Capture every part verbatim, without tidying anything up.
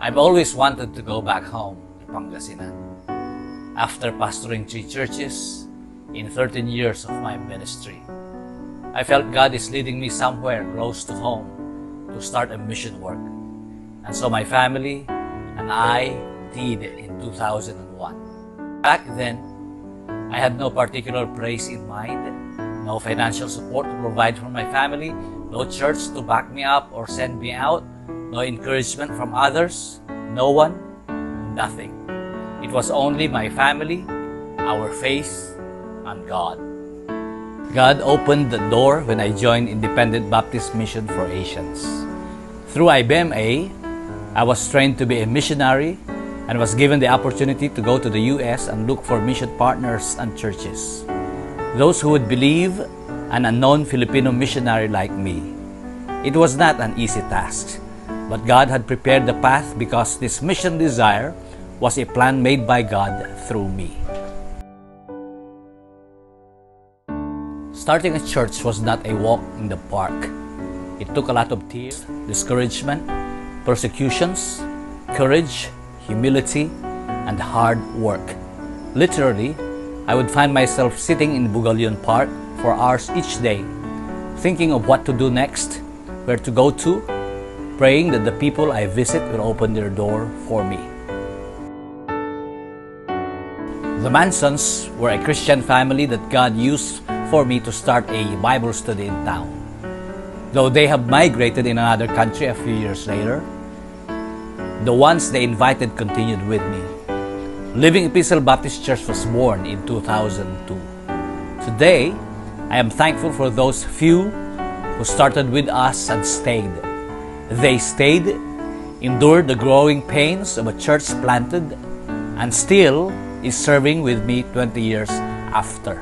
I've always wanted to go back home to Pangasinan. After pastoring three churches in thirteen years of my ministry, I felt God is leading me somewhere close to home to start a mission work. And so my family and I did in two thousand one. Back then, I had no particular place in mind, no financial support to provide for my family, no church to back me up or send me out, no encouragement from others, no one, nothing. It was only my family, our faith, and God. God opened the door when I joined Independent Baptist Mission for Asians. Through I B M A, I was trained to be a missionary and was given the opportunity to go to the U S and look for mission partners and churches, those who would believe an unknown Filipino missionary like me. It was not an easy task, but God had prepared the path because this mission desire was a plan made by God through me. Starting a church was not a walk in the park. It took a lot of tears, discouragement, persecutions, courage, humility, and hard work. Literally, I would find myself sitting in Bugalion Park for hours each day, thinking of what to do next, where to go to, praying that the people I visit will open their door for me. The Mansons were a Christian family that God used for me to start a Bible study in town. Though they have migrated in another country a few years later, the ones they invited continued with me. Living Epistle Baptist Church was born in two thousand two. Today, I am thankful for those few who started with us and stayed. They stayed, endured the growing pains of a church planted, and still is serving with me twenty years after.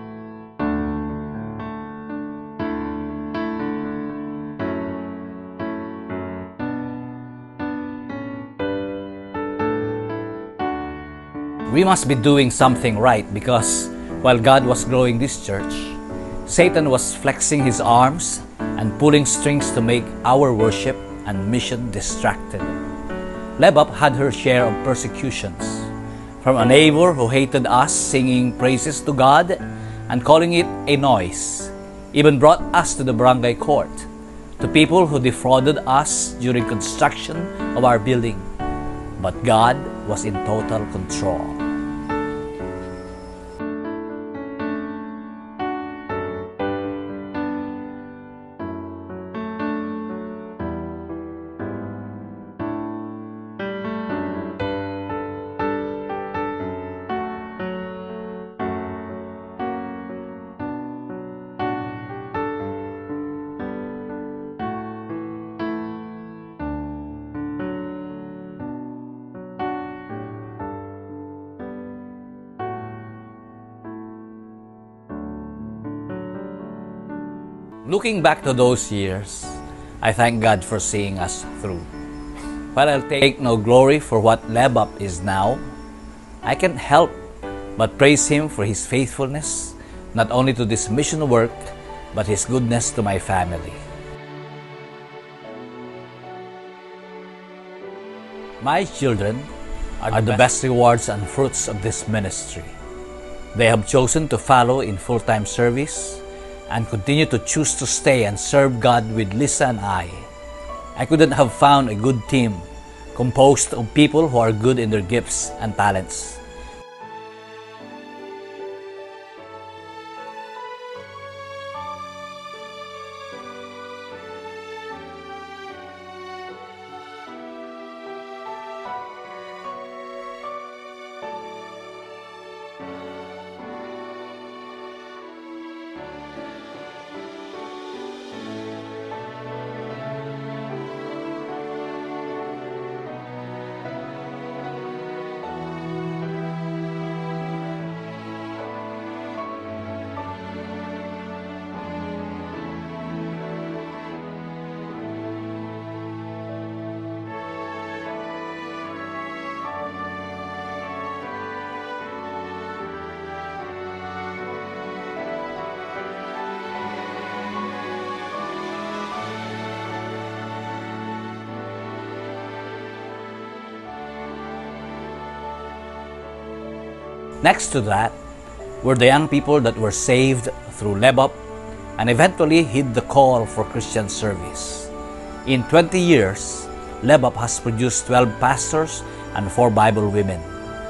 We must be doing something right because while God was growing this church, Satan was flexing his arms and pulling strings to make our worship and mission distracted. Lebap had her share of persecutions, from a neighbor who hated us singing praises to God and calling it a noise, even brought us to the barangay court, to people who defrauded us during construction of our building. But God was in total control. Looking back to those years, I thank God for seeing us through. While I'll take no glory for what Lebap is now, I can't help but praise Him for His faithfulness, not only to this mission work, but His goodness to my family. My children are the best rewards and fruits of this ministry. They have chosen to follow in full-time service and continue to choose to stay and serve God with Lisa and I. I couldn't have found a good team composed of people who are good in their gifts and talents. Next to that were the young people that were saved through Lebop and eventually heed the call for Christian service. In twenty years, Lebop has produced twelve pastors and four Bible women.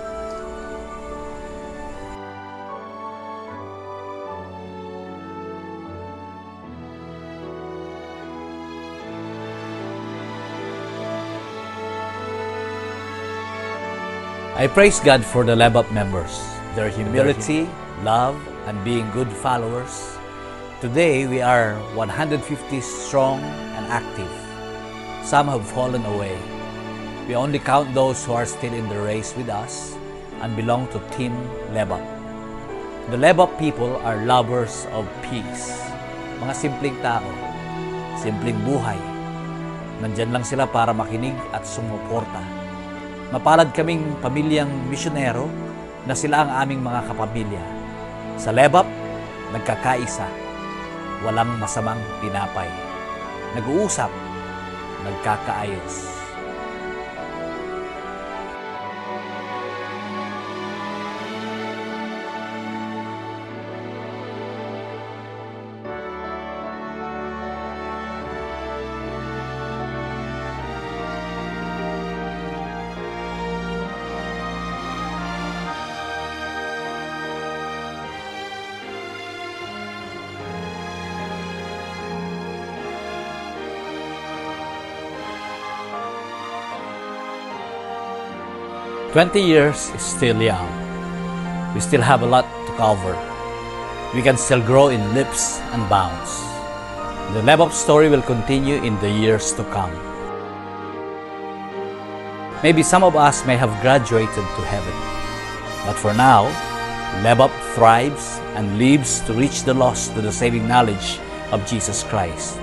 I praise God for the Lebop members, their humility, love, and being good followers. Today, we are one hundred fifty strong and active. Some have fallen away. We only count those who are still in the race with us and belong to Team Lebop. The Lebop people are lovers of peace. Mga simpleng tao, simpleng buhay. Nandyan lang sila para makinig at sumuporta. Mapalad kaming pamilyang misyonero na sila ang aming mga kapamilya. Sa Lebop, nagkakaisa. Walang masamang tinapay. Nag-uusap, nagkakaayos. Twenty years is still young. We still have a lot to cover. We can still grow in leaps and bounds. The Lebop story will continue in the years to come. Maybe some of us may have graduated to heaven. But for now, Lebop thrives and lives to reach the lost to the saving knowledge of Jesus Christ.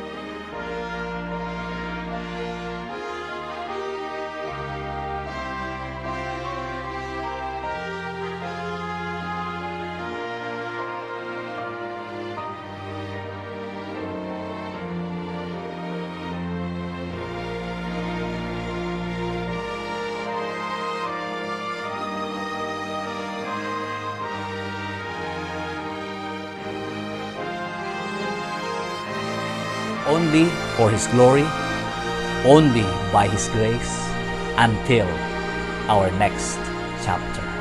Only for His glory, only by His grace, until our next chapter.